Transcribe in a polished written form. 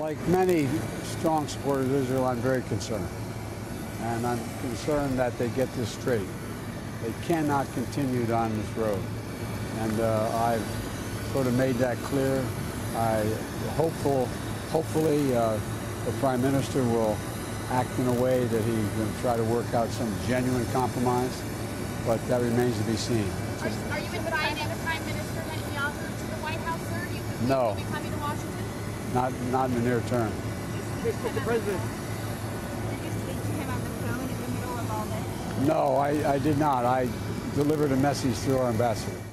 Like many strong supporters of Israel, I'm very concerned. And I'm concerned that they get this straight. They cannot continue down this road. And I've sort of made that clear. Hopefully the Prime Minister will act in a way that he's going to try to work out some genuine compromise, but that remains to be seen. Are you inviting Prime Minister Netanyahu to the White House, sir? Do you think No. he'll be coming to Washington? Not in the near term. Mr. President. Did you speak to him on the phone in the middle of all this? No, I did not. I delivered a message through our ambassador.